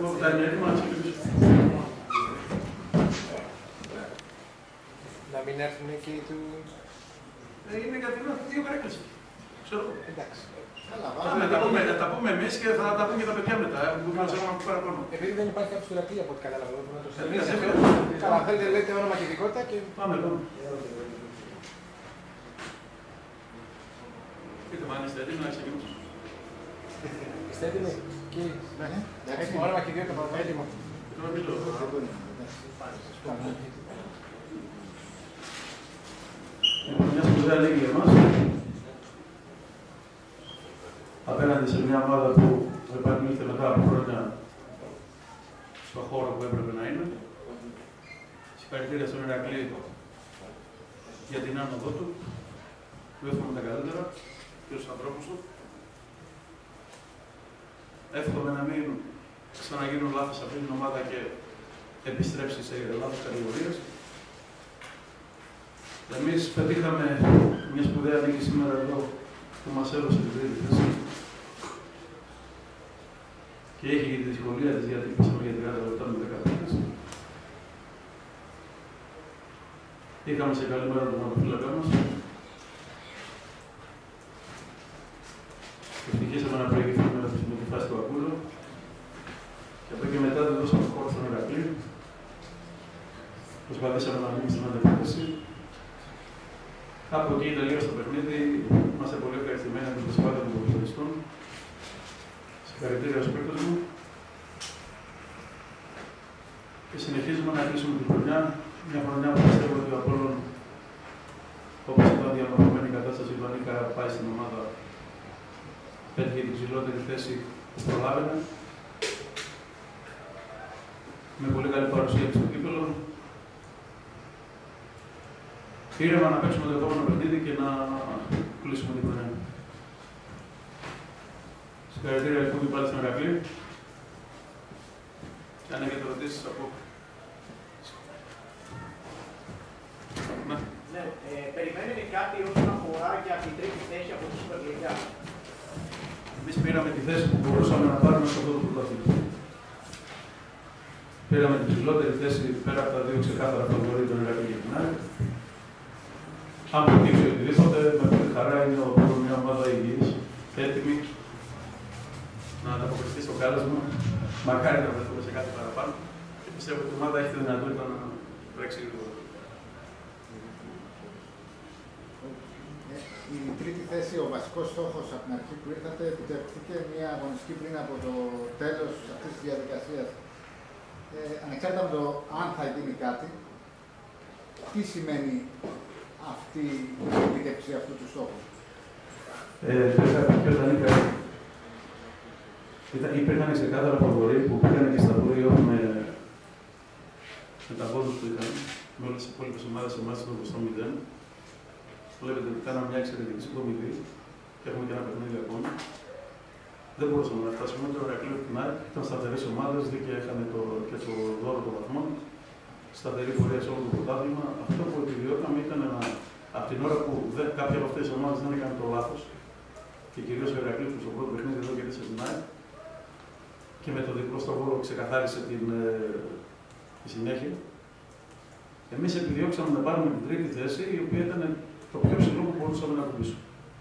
τα είναι έτοιμα να ξεκινήσω. Να μην έρθουν εκεί του... Είναι γιατί είναι δύο καρέκλες. Ξέρω. Εντάξει. Θα τα πούμε εμείς και θα τα πούμε και τα παιδιά μετά. Μπορούμε να ξέρουμε παραπάνω. Επειδή δεν υπάρχει κάποιο του Ηρακλή από ό,τι κατάλαβα. Καλά, θέλετε λέτε όνομα και ειδικότητα και... Πάμε. Πείτε μου αν είστε έτοιμοι να ξεκινήσουμε. Είστε έτοιμοι? Έτοιμο, όνομα και ειδικότητα παραπάνω. Έτοιμο. Είναι μια σπουδαία λίγη για εμάς. Απέναντι σε μια ομάδα που επανήλθε μετά από χρόνια στον χώρο που έπρεπε να είναι. Συγχαρητήρια στον Ηρακλή για την άνοδό του. Του εύχομαι τα καλύτερα και στους ανθρώπους του. Εύχομαι να μην ξαναγίνουν λάθος αυτή την ομάδα και επιστρέψει σε λάθος κατηγορίες. Εμείς πετύχαμε μια σπουδαία νίκη σήμερα εδώ που μας έδωσε την τρίτη θέση. Και έχει και τη δυσκολία της γιατί πέσαμε για 30 λεπτά με 10 πίντες. Είχαμε σε καλή μέρα τον ματοφύλακα μας. Ευτυχήσαμε να προηγηθούμε με τη φάση του Ακούζο. Και από εκεί μετά δεν δώσαμε χώρο στον Ηρακλή. Προσπαθήσαμε να μείνουμε στην αντεπίθεση. Από εκεί τελείωσε το παιχνίδι. Είμαστε πολύ ευχαριστημένοι με την προσπάθεια των ποδοσφαιριστών. Συγχαρητήρια στους παίκτες μου. Και συνεχίζουμε να κλείσουμε την χρονιά. Μια χρονιά που πιστεύω ότι ο Απόλλων, όπως ήταν διαμορφωμένη η κατάσταση, η Βανίκα πάει στην ομάδα. Πέτυχε την ψηλότερη θέση που προλάβαινε. Με πολύ καλή παρουσία στο κύπελλο. Ήρεμα να παίξουμε το επόμενο παιχνίδι και να κλείσουμε την χρονιά. Συγχαρητήρια λοιπόν πάλι στην Ηρακλή. Και αν έχετε ερωτήσεις από... Ναι, περιμένετε κάτι όσον αφορά για την τρίτη θέση από τη Super League? Εμείς πήραμε τη θέση που μπορούσαμε να πάρουμε σε αυτό το πρωτάθλημα. Πήραμε την ψηλότερη θέση πέρα από τα δύο ξεκάθαρα φαβορί των Ηρακλή και την ΑΕΚ. Αν προκύψει οτιδήποτε, με πολύ χαρά είναι μια ομάδα υγιής, έτοιμη να ανταποκριθεί στο κάλεσμα. Μακάρι να βρεθούμε σε κάτι παραπάνω. Και πιστεύω ότι η ομάδα έχει τη δυνατότητα να τρέξει γρήγορα. Η τρίτη θέση, ο βασικός στόχος από την αρχή που ήρθατε, επιτευχθήκε μια αγωνιστική πριν από το τέλος αυτής της διαδικασίας. Ανεξάρτητα από το αν θα γίνει κάτι, τι σημαίνει αυτή η επιτεύξη αυτού του στόχου? Υπήρχαν ξεκάθαρα φαβορί που πήγαν και στα play-off με τα πόδους που ήταν, με όλες τις υπόλοιπες ομάδες εμάς στο 20-0. Βλέπετε ότι κάναμε μια εξαιρετική συγκομιδή και έχουμε και ένα παιχνίδι ακόμα. Δεν μπορούσαμε να φτάσουμε. Το Ηρακλή από την ΑΕΚ ήταν σταθερές ομάδες, δίκαια είχαν και το δώρο των βαθμών. Σταθερή πορεία σε όλο το πρωτάθλημα. Αυτό που επιδιώκαμε ήταν από την ώρα που κάποια από αυτές τις ομάδες δεν έκανε το λάθος, και κυρίως ο Ηρακλή που στο πρώτο παιχνίδι εδώ κέρδισε την ΑΕΚ, και με το διπλό στο γόρο ξεκαθάρισε τη συνέχεια. Εμείς επιδιώξαμε να πάρουμε την τρίτη θέση, η οποία ήταν το πιο ψηλό που μπορούσαμε να ακολουθήσουμε.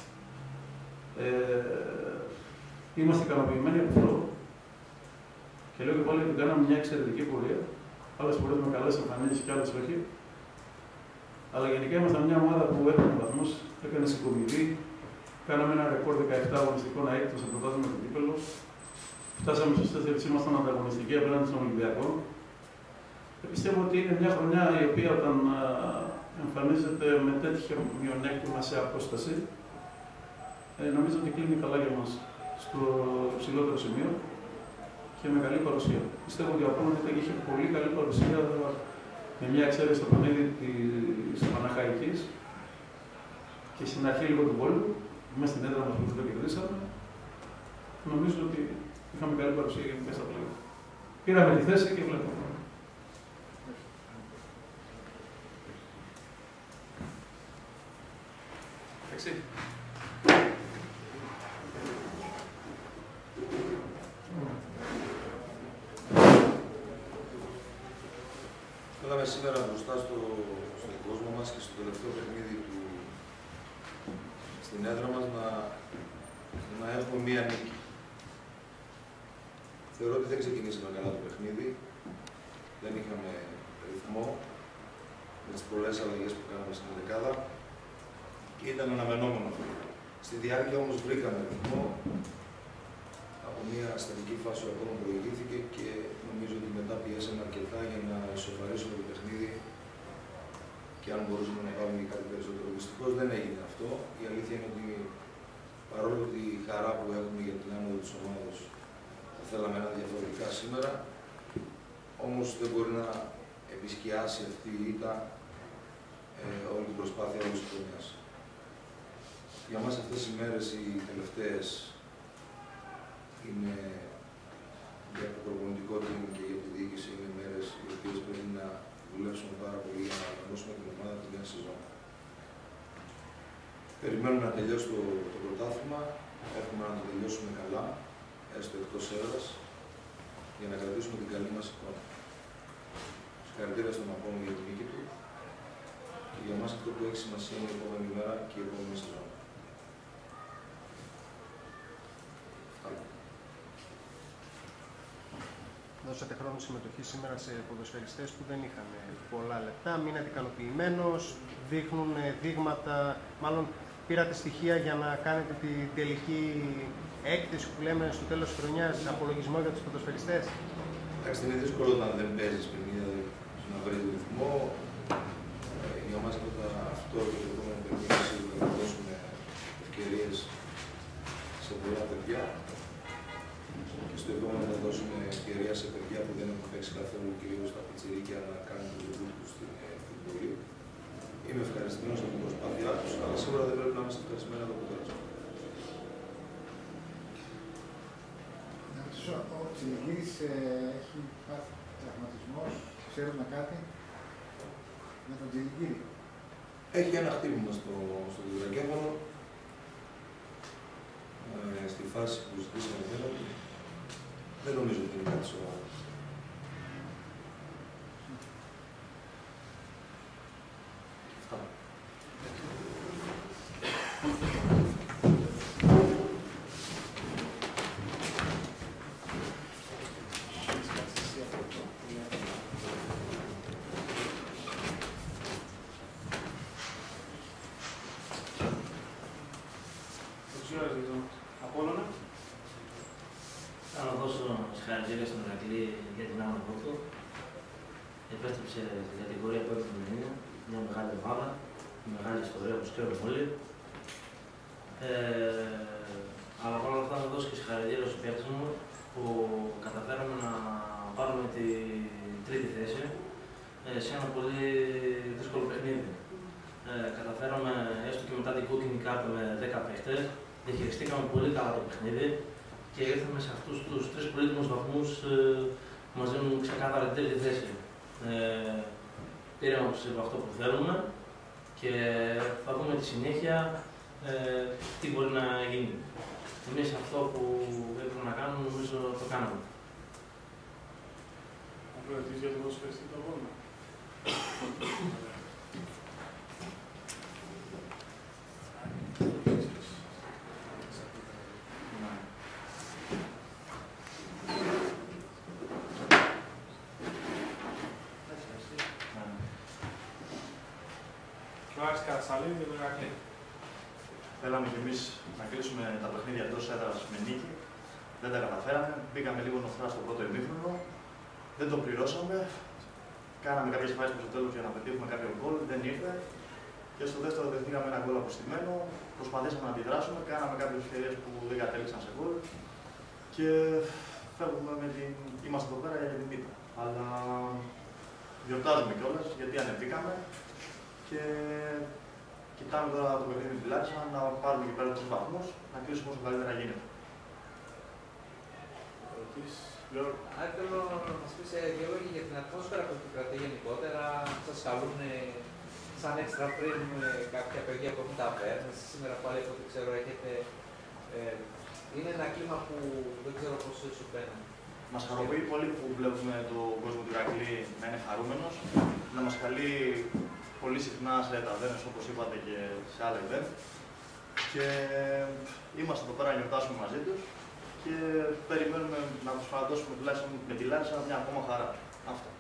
Είμαστε ικανοποιημένοι από αυτό. Και λέω και πάλι ότι κάναμε μια εξαιρετική πορεία. Άλλες φορές με καλές εμφανίσεις και άλλες όχι. Αλλά γενικά ήμασταν μια ομάδα που έπαιρνε βαθμούς, έκανε συγκομιδή. Κάναμε ένα ρεκόρ 17 αγωνιστικών αίτητο σε πρωτάθλημα με το κύπελλο. Φτάσαμε στους 4, ήμασταν ανταγωνιστικοί απέναντι στον Ολυμπιακό. Πιστεύω ότι είναι μια χρονιά η οποία όταν εμφανίζεται με τέτοιο μειονέκτημα σε απόσταση, νομίζω ότι κλείνει καλά για μας στο ψηλότερο σημείο και με καλή παρουσία. Πιστεύω ότι ο Απόλλων είχε πολύ καλή παρουσία με μια εξαίρεση στο παιχνίδι της Παναχαϊκής και στην αρχή λίγο του Βόλου, μέσα στην έδρα μας που το κερδίσαμε. Νομίζω ότι είχαμε καλή παρουσία γενικά στα πλέον. Πήραμε τη θέση και βλέπουμε. Εντάξει. Θέλαμε σήμερα μπροστά στον κόσμο μας και στο τελευταίο παιχνίδι στην έδρα μας να έχουμε μία νίκη. Θεωρώ ότι δεν ξεκινήσαμε καλά το παιχνίδι. Δεν είχαμε ρυθμό με τις πολλές αλλαγές που κάναμε στην δεκάδα και ήταν αναμενόμενο αυτό. Στη διάρκεια όμως βρήκαμε ρυθμό. Από μια στατική φάση ο ακόμα προηγήθηκε και νομίζω ότι μετά πιέσαμε αρκετά για να ισοφαρίσουμε το παιχνίδι και αν μπορούσαμε να πάρουμε κάτι περισσότερο. Δυστυχώς δεν έγινε αυτό. Η αλήθεια είναι ότι παρόλο τη χαρά που έχουμε για την άνοδο της ομάδας, θα θέλαμε ένα διαφορετικά σήμερα, όμως δεν μπορεί να επισκιάσει αυτή η ήττα όλη την προσπάθεια όλης της χρονιάς. Για μας αυτές οι μέρες, οι τελευταίες, είναι για το προπονητικό team και για τη διοίκηση, είναι μέρες οι οποίες πρέπει να δουλέψουμε πάρα πολύ για να οργανώσουμε την ομάδα την νέα σεζόν. Περιμένουμε να τελειώσει το πρωτάθλημα, έχουμε να το τελειώσουμε καλά, έστω εκτός έδρας, για να κρατήσουμε την καλή μας εικόνα. Συγχαρητήρια στον Απόλλωνα για την νίκη του και για μας αυτό που έχει σημασία είναι η επόμενη μέρα και η επόμενη σεζόν. Δώσατε χρόνο συμμετοχή σήμερα σε ποδοσφαιριστές που δεν είχαν πολλά λεπτά. Μείνατε ικανοποιημένος, δείχνουν δείγματα, μάλλον πήρατε στοιχεία για να κάνετε την τελική έκθεση που λέμε στο τέλος της χρονιάς, απολογισμό για τους ποδοσφαιριστές. Εντάξει, είναι δύσκολο όταν δεν παίζεις παιχνίδια να βρει ρυθμό. Για μας αυτό και το επόμενο παιχνίδι σίγουρα θα δώσουμε ευκαιρίες σε πολλά παιδιά. Και στο επόμενο θα δώσουμε ευκαιρία σε παιδιά που δεν έχουν παίξει καθόλου, κυρίως στα πιτσιρίκια, να κάνουν το δebut τους στην φοιτβολή. Είμαι ευχαριστημένος από την προσπάθειά τους, αλλά σίγουρα δεν πρέπει να είμαστε ευχαριστημένοι από το αποτέλεσμα. Να ρωτήσω, ο Τσιλιγύρης έχει πάθει τραυματισμός, ξέρουμε κάτι με τον Τσιλιγύρη? Έχει ένα χτύπημα στο διδρακέφαλο, στη φάση που ζητήσαμε μένα. Δεν νομίζω ότι είναι κάτι σοβαρό. Αυτά. Απόλλωνα. Θα να δώσω συγχαρητήρια στον Ηρακλή για την άνοδό του. Επέστρεψε στην κατηγορία που έπρεπε να είναι, μια μεγάλη ομάδα, μια μεγάλη ιστορία, όπως ξέρουμε όλοι. Αλλά παρόλα αυτά θα δώσω και συγχαρητήρια στους παίκτες μου που καταφέραμε να πάρουμε τη τρίτη θέση σε ένα πολύ δύσκολο παιχνίδι. Καταφέραμε έστω και μετά την κόκκινη κάρτα με 10 παίκτες, διαχειριστήκαμε πολύ καλά το παιχνίδι και ήρθαμε σε αυτούς τους 3 πολύτιμους βαθμούς που μας δίνουν ξεκάθαρα την τρίτη θέση. Πήραμε αυτό που θέλουμε και θα δούμε τη συνέχεια τι μπορεί να γίνει. Εμείς αυτό που έπρεπε να κάνουμε, νομίζω το κάναμε. Να προετήσεις για το ποδοσφαιριστή του Απόλλωνα. Και ο Άρης Καρατσαλίδη για τον Ηρακλή. Θέλαμε κι εμείς να κλείσουμε τα παιχνίδια εντός έδρας με νίκη. Δεν τα καταφέραμε. Μπήκαμε λίγο νοθρά στο πρώτο ημίχρονο. Δεν το πληρώσαμε. Κάναμε κάποιες φάσεις προς το τέλος για να πετύχουμε κάποιο γκολ. Δεν ήρθε. Και στο δεύτερο δεχτήκαμε ένα γκολ αποστημένο. Προσπαθήσαμε να αντιδράσουμε. Κάναμε κάποιες ευκαιρίες που δεν κατέληξαν σε γκολ. Και φεύγουμε με την. Είμαστε εδώ πέρα για την ήττα. Αλλά γιορτάζουμε κιόλας γιατί ανεβήκαμε. Και κοιτάμε τώρα το παιχνίδι με τη Λάρισα να πάρουμε και πέρα τους βαθμούς, να κλείσουμε όσο καλύτερα γίνεται. Αν θέλω να μας πεις δύο λόγια για την ατμόσφαιρα που επικρατεί γενικότερα, σας καλούν σαν έξτρα πριν κάποια παιδιά που έχουν ταβέρνες, σήμερα πάλι από ό,τι ξέρω έχετε. Είναι ένα κλίμα που δεν ξέρω πώς σου φαίνεται. Μας χαροποιεί πολύ που βλέπουμε τον κόσμο του Ηρακλή να είναι χαρούμενος, να μας καλεί πολύ συχνά σε ταβέρνες, όπως είπατε, και σε άλλα event. Και είμαστε εδώ πέρα να γιορτάσουμε μαζί τους και περιμένουμε να τους παραδώσουμε τουλάχιστον με τη Λάρισα μια ακόμα χαρά. Αυτό.